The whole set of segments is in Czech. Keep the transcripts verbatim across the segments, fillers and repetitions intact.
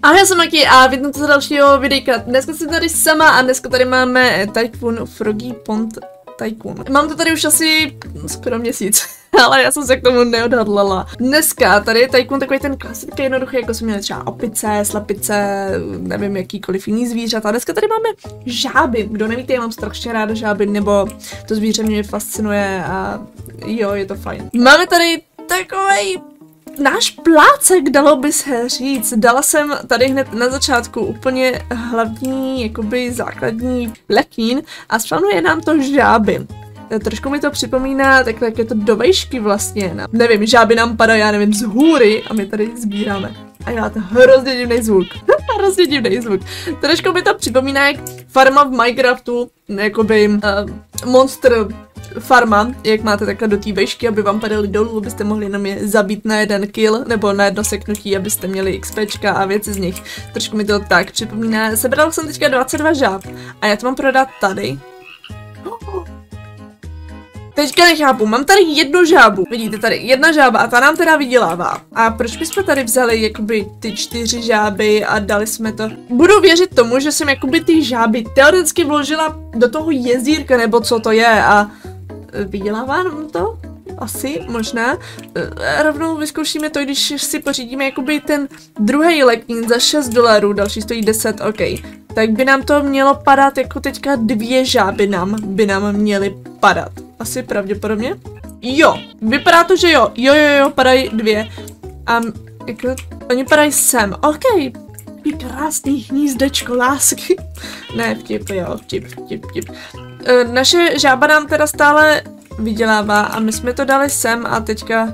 Ahoj, já jsem Maki a vítám to dalšího videjka. Dneska jsem tady sama a dneska tady máme Tycoon Froggy Pond Tycoon. Mám to tady už asi skoro měsíc, ale já jsem se k tomu neodhodlala. Dneska tady je Tycoon takový ten klasický jednoduchý, jako jsme měli třeba opice, slepice, nevím jakýkoliv jiný zvířata. Dneska tady máme žáby. Kdo nevíte, já mám strašně ráda žáby, nebo to zvíře mě fascinuje a jo, je to fajn. Máme tady takovej náš plácek, dalo by se říct. Dala jsem tady hned na začátku úplně hlavní, jakoby základní lekín a splanuje nám to žáby. Trošku mi to připomíná, takhle jak je to do vejšky vlastně. No. Nevím, žáby nám padají, já nevím, z hůry a my tady sbíráme. A já to hrozně divný zvuk. Hrozně divný zvuk. Trošku mi to připomíná jak farma v Minecraftu, jakoby uh, monster farma, jak máte takhle do té vejšky, aby vám padaly dolů, abyste mohli jenom je zabít na jeden kill, nebo na jedno seknutí, abyste měli XPčka a věci z nich. Trošku mi to tak připomíná. Sebral jsem teďka dvacet dva žáb a já to mám prodat tady. Teďka nechápu, mám tady jednu žábu, vidíte tady, jedna žába a ta nám teda vydělává. A proč bychom tady vzali jakoby ty čtyři žáby a dali jsme to? Budu věřit tomu, že jsem jakoby ty žáby teoreticky vložila do toho jezírka, nebo co to je a vydělává nám to? Asi, možná. Rovnou vyzkoušíme to, když si pořídíme jakoby ten druhý lekín za šest dolarů, další stojí deset, ok. Tak by nám to mělo padat, jako teďka dvě žáby nám by nám měly padat. Asi pravděpodobně. Jo, vypadá to, že jo. Jo, jo, jo, padají dvě. A jako, oni padají sem, ok. Krásný hnízdečko lásky. Ne, vtip, jo, vtip, vtip, vtip. E, naše žába nám teda stále vydělává a my jsme to dali sem a teďka...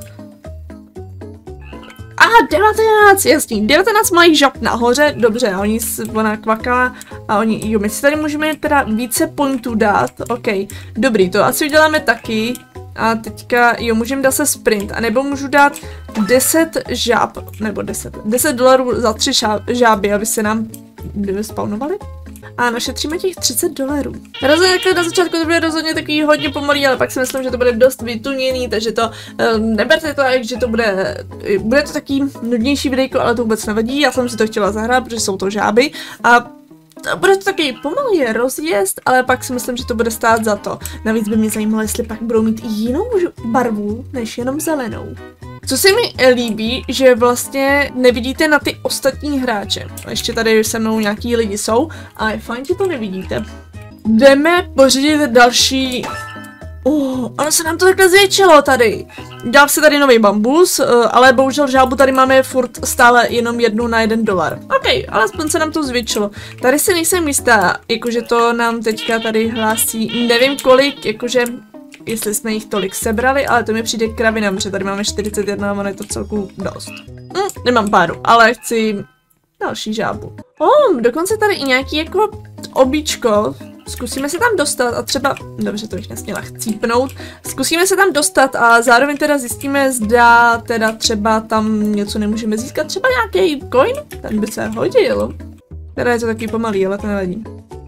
A ah, devatenáct, jasný, devatenáct mají žab nahoře, dobře, a oni, ona kvaká a oni, jo, my si tady můžeme teda více pointů dát, ok, dobrý, to asi uděláme taky a teďka, jo, můžeme dát se sprint, anebo můžu dát deset žáb, nebo deset, deset dolarů za tři žáby, aby se nám spawnovali. A našetříme těch třicet dolarů. Rozhodně takhle na začátku to bude rozhodně takový hodně pomalý, ale pak si myslím, že to bude dost vytuněný, takže to um, neberte to jak, že to bude, bude to taký nudnější videjko, ale to vůbec nevadí, já jsem si to chtěla zahrát, protože jsou to žáby a bude to takový pomalý rozjezd, ale pak si myslím, že to bude stát za to. Navíc by mě zajímalo, jestli pak budou mít i jinou barvu, než jenom zelenou. Co se mi líbí, že vlastně nevidíte na ty ostatní hráče. Ještě tady se mnou nějaký lidi jsou a je fajn, že to nevidíte. Jdeme pořídit další... Oh, ono se nám to takhle zvětšilo tady. Dal se tady nový bambus, ale bohužel žábu tady máme furt stále jenom jednu na jeden dolar. Ok, alespoň se nám to zvětšilo. Tady si nejsem jistá, jakože to nám teďka tady hlásí, nevím kolik, jakože... Jestli jsme jich tolik sebrali, ale to mi přijde kravinám, protože tady máme čtyřicet jedna a ono je to celku dost. Hm, nemám páru, ale chci další žábu. Oh, dokonce tady i nějaký jako obíčko. Zkusíme se tam dostat a třeba, dobře, to bych nesměla chcípnout. Zkusíme se tam dostat a zároveň teda zjistíme, zda teda třeba tam něco nemůžeme získat, třeba nějaký coin, ten by se hodil. Teda je to taky pomalý, ale to nevadí.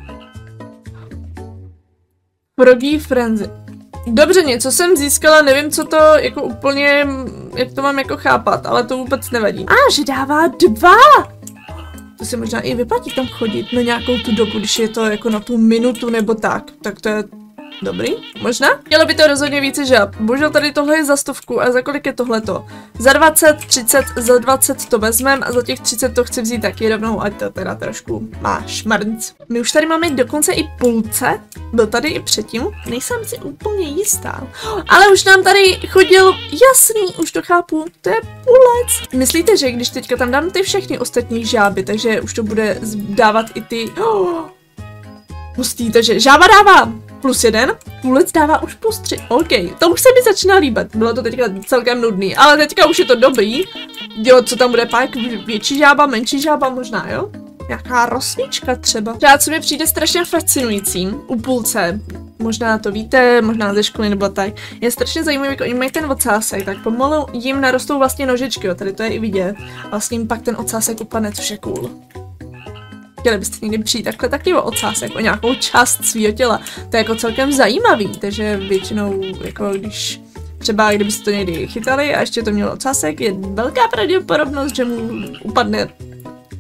Froggy Frenzy. Dobře, něco jsem získala, nevím, co to jako úplně, jak to mám jako chápat, ale to vůbec nevadí. A, ah, že dává dva! To se možná i vyplatí tam chodit na nějakou tu dobu, když je to jako na tu minutu nebo tak, tak to je dobrý, možná? Mělo by to rozhodně více žáb. Bohužel tady tohle je za stovku a za kolik je tohleto? Za dvacet, třicet, za dvacet to vezmem a za těch třicet to chci vzít taky rovnou, ať to teda trošku má šmrnc. My už tady máme dokonce i půlce, byl tady i předtím, nejsem si úplně jistá. Ale už nám tady chodil, jasný, už to chápu, to je půlec. Myslíte, že když teďka tam dám ty všechny ostatní žáby, takže už to bude dávat i ty... Oh, hustý, takže žába dává plus jeden, půlec dává už plus tři. OK, to už se mi začíná líbit. Bylo to teďka celkem nudný, ale teďka už je to dobrý. Jo, co tam bude pak? Větší žába, menší žába možná, jo? Nějaká rosnička třeba. Třeba co mi přijde strašně fascinující u půlce, možná to víte, možná ze školy nebo tak, je strašně zajímavý, jako oni mají ten ocásek, tak pomalu jim narostou vlastně nožičky, jo, tady to je i vidět. Vlastně jim pak ten ocásek upadne, což je cool. Chtěli byste někdy přijít takhle taky o ocásek, o nějakou část svého těla. To je jako celkem zajímavý, takže většinou, jako když třeba kdybyste to někdy chytali a ještě to mělo ocásek, je velká pravděpodobnost, že mu upadne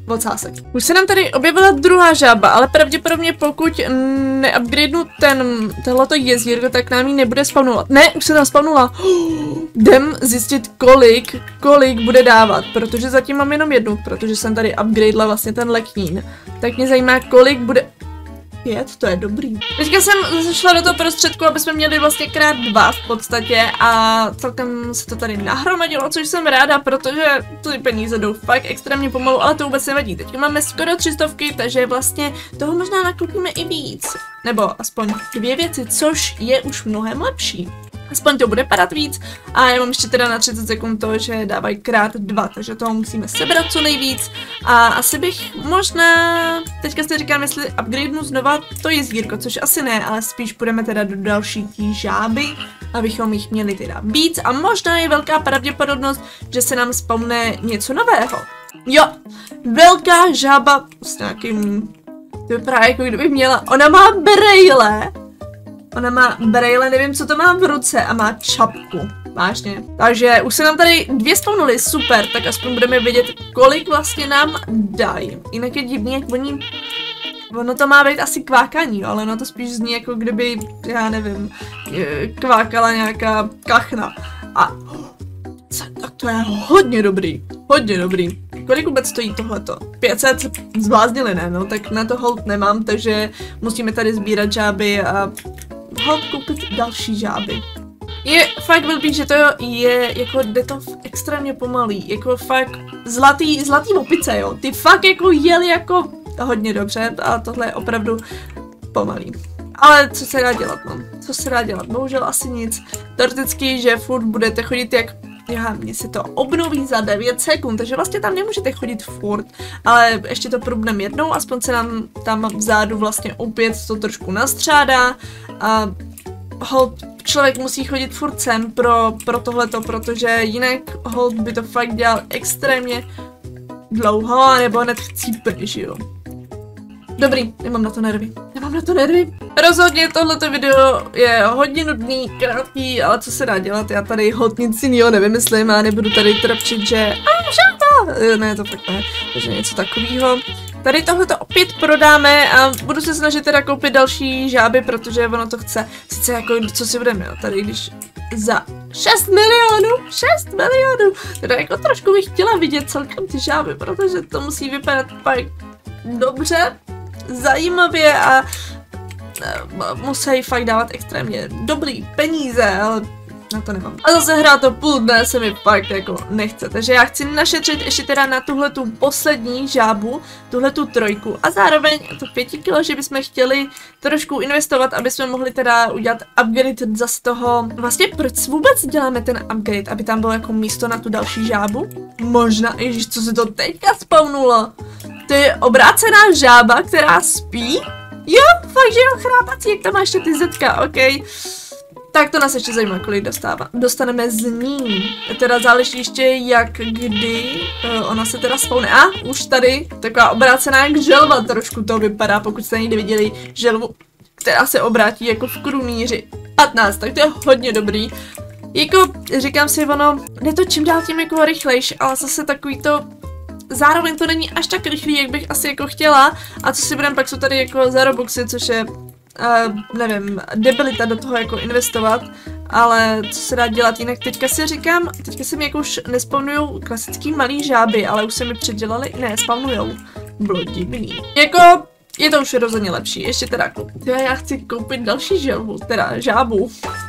ocásek. Už se nám tady objevila druhá žába, ale pravděpodobně pokud neupgradenu ten, tohleto jezdírko, tak nám ji nebude spawnovat. Ne, už se tam spawnula. Jdem zjistit, kolik, kolik bude dávat, protože zatím mám jenom jednu, protože jsem tady upgradela vlastně ten leknín. Tak mě zajímá, kolik bude... Pět, to je dobrý. Teďka jsem zašla do toho prostředku, aby jsme měli vlastně krát dva v podstatě a celkem se to tady nahromadilo, což jsem ráda, protože ty peníze jdou fakt extrémně pomalu, ale to vůbec nevadí. Teď máme skoro tři stovky, takže vlastně toho možná nakoupíme i víc. Nebo aspoň dvě věci, což je už mnohem lepší. Aspoň to bude padat víc a já mám ještě teda na třicet sekund to, že dávají krát dva, takže toho musíme sebrat co nejvíc a asi bych možná, teďka si říkám, jestli upgradenu znova to jezdírko, což asi ne, ale spíš půjdeme teda do další tí žáby, abychom jich měli teda víc a možná je velká pravděpodobnost, že se nám spawne něco nového. Jo, velká žába s nějakým, to vypadá jako kdybych měla, ona má brejle. Ona má brejle, nevím, co to má v ruce a má čapku. Vážně. Takže už se nám tady dvě spawnuly, super, tak aspoň budeme vědět, kolik vlastně nám dají. Jinak je divný, jak oni... Ono to má být asi kvákaní, ale ono to spíš zní jako kdyby, já nevím, kvákala nějaká kachna. A... Tak to je hodně dobrý, hodně dobrý. Kolik vůbec stojí tohleto? pět set zbláznili, ne? No tak na to hold nemám, takže musíme tady sbírat žáby a hold koupit další žáby. Je fakt blbý, že to je, jako jde to extrémně pomalý, jako fakt zlatý, zlatý opice, jo. Ty fakt jako jeli jako hodně dobře a tohle je opravdu pomalý. Ale co se dá dělat, no? Co se dá dělat? Bohužel asi nic. Teoreticky, že furt budete chodit jak... Já, mně se to obnoví za devět sekund, takže vlastně tam nemůžete chodit furt, ale ještě to probudeme jednou, aspoň se nám tam vzadu vlastně opět to trošku nastřádá a hold, člověk musí chodit furt sem pro, pro tohleto, protože jinak hold by to fakt dělal extrémně dlouho, nebo hned chcípe, že jo. Dobrý, nemám na to nervy. Nemám na to nervy. Rozhodně tohleto video je hodně nudný, krátký, ale co se dá dělat, já tady hod nic jiného nevymyslím a nebudu tady trpčit, že a žába! Ne, to fakt ne, takže něco takového. Tady tohleto opět prodáme a budu se snažit teda koupit další žáby, protože ono to chce, sice jako, co si budeme, jo, tady když za šest milionů, šest milionů, teda jako trošku bych chtěla vidět celkem ty žáby, protože to musí vypadat fakt dobře, zajímavě a musí fakt dávat extrémně dobrý peníze, ale na to nemám. A zase hrát to půl dne se mi fakt jako nechce, takže já chci našetřit ještě teda na tuhletu poslední žábu, tuhletu trojku a zároveň to pěti kilo, že bychom chtěli trošku investovat, aby jsme mohli teda udělat upgrade zase toho. Vlastně proč vůbec děláme ten upgrade, aby tam bylo jako místo na tu další žábu? Možná, ježiš, co se to teďka spawnulo? To je obrácená žába, která spí? Jo, fakt, že jo, chrápací, jak tam má ještě ty zetka, ok. Tak to nás ještě zajímá, kolik dostává. Dostaneme z ní. Teda záleží ještě jak, kdy uh, ona se teda spawne. A už tady taková obrácená jak želva trošku to vypadá, pokud jste někdy viděli želvu, která se obrátí jako v krunýři. patnáct, tak to je hodně dobrý. Jako, říkám si, ono, jde to čím dál tím jako rychlejš, ale zase takový to... Zároveň to není až tak rychlý, jak bych asi jako chtěla. A co si budem, pak jsou tady jako za Robuxy, což je, uh, nevím, debilita do toho jako investovat. Ale co se dá dělat jinak, teďka si říkám, teďka se mi jako už nespawnujou klasický malý žáby, ale už se mi předělali, ne, spawnujou. Bylo divný. Jako, je to už rozhodně lepší, ještě teda, teda já chci koupit další želvu, teda žábu.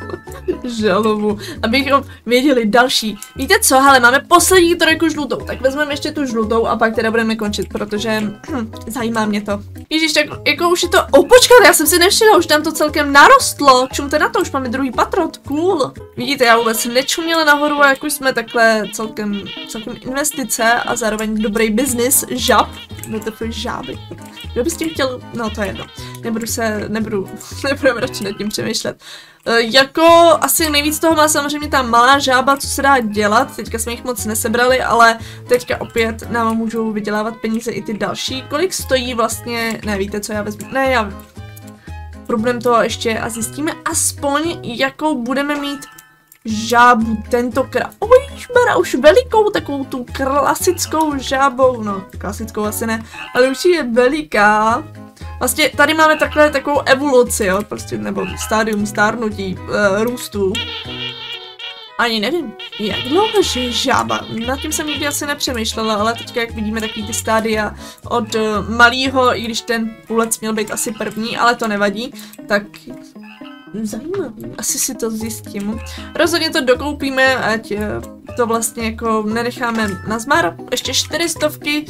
Želvu, abychom věděli další. Víte co, hele, máme poslední trojku žlutou, tak vezmeme ještě tu žlutou a pak teda budeme končit, protože hm, zajímá mě to. Ježíš, tak jako už je to, oh počkat, já jsem si nevšimla, už tam to celkem narostlo, čumte na to, už máme druhý patrot, cool. Vidíte, já vůbec nečuměla nahoru a jak už jsme takhle celkem, celkem investice a zároveň dobrý biznis, žab, no to je žáby. Kdo by s tím chtěl, no to je jedno, nebudu se, nebudu, nebudeme radši nad tím přemýšlet. Jako asi nejvíc toho má samozřejmě ta malá žába, co se dá dělat, teďka jsme jich moc nesebrali, ale teďka opět nám můžou vydělávat peníze i ty další. Kolik stojí vlastně, ne víte co, já vezmu, ne já, problém toho ještě a zjistíme aspoň jakou budeme mít žábu tentokrát. Ojžbera, už velikou, takovou tu klasickou žábou, no klasickou asi ne, ale už je veliká. Vlastně tady máme takhle takovou evoluci, jo, prostě, nebo stádium stárnutí, e, růstu. Ani nevím, jak dlouho žije žába, nad tím jsem nikdy asi nepřemýšlela, ale teďka jak vidíme takový ty stádia od uh, malýho, i když ten půlec měl být asi první, ale to nevadí, tak zajímavý, asi si to zjistím. Rozhodně to dokoupíme, ať uh, to vlastně jako nenecháme na zmar, ještě čtyři stovky.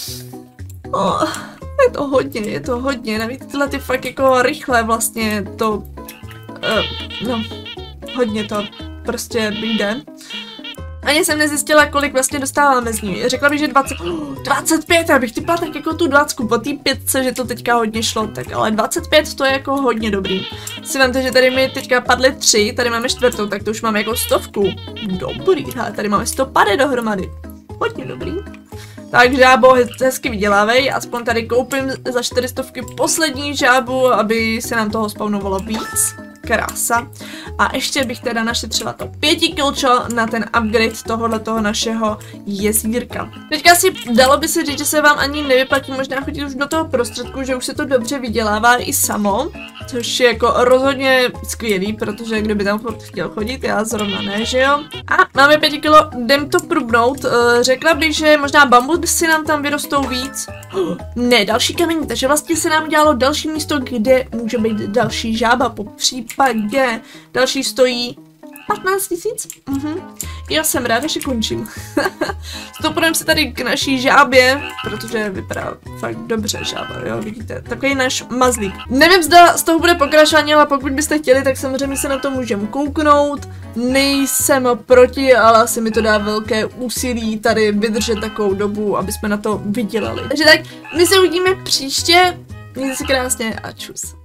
Oh, je to hodně, je to hodně, navíc tyhle ty fakt jako rychle vlastně to, uh, no, hodně to prostě jde. Ani jsem nezjistila, kolik vlastně dostáváme z ní. Řekla bych, že dvacet, dvacet pět, abych typla tak jako tu dvacku po té pětce, že to teďka hodně šlo, tak ale dvacet pět to je jako hodně dobrý. Si vemte, že tady mi teďka padly tři, tady máme čtvrtou, tak to už máme jako stovku. Dobrý, tady máme sto pade dohromady. Hodně dobrý. Tak žábo, hezky vydělávej, aspoň tady koupím za čtyřistovky poslední žábu, aby se nám toho spawnovalo víc. Krása. A ještě bych teda našetřila to pěti kilčo na ten upgrade tohohle toho našeho jezírka. Teďka si dalo by se říct, že se vám ani nevyplatí možná chodit už do toho prostředku, že už se to dobře vydělává i samo, což je jako rozhodně skvělý, protože kdo by tam chtěl chodit, já zrovna ne, že jo. A máme pět kilo, jdem to prubnout, řekla bych, že možná bambusy nám tam vyrostou víc. Ne, další kamení, takže vlastně se nám udělalo další místo, kde může být další žába, po případě další stojí patnáct tisíc? Mhm. Já jsem ráda, že končím. Stopujeme se tady k naší žábě, protože vypadá fakt dobře žába, jo, vidíte, takový náš mazlík. Nevím, zda z toho bude pokračování, ale pokud byste chtěli, tak samozřejmě se na to můžeme kouknout. Nejsem proti, ale asi mi to dá velké úsilí tady vydržet takovou dobu, aby jsme na to vydělali. Takže tak, my se uvidíme příště, mějte se krásně a čus.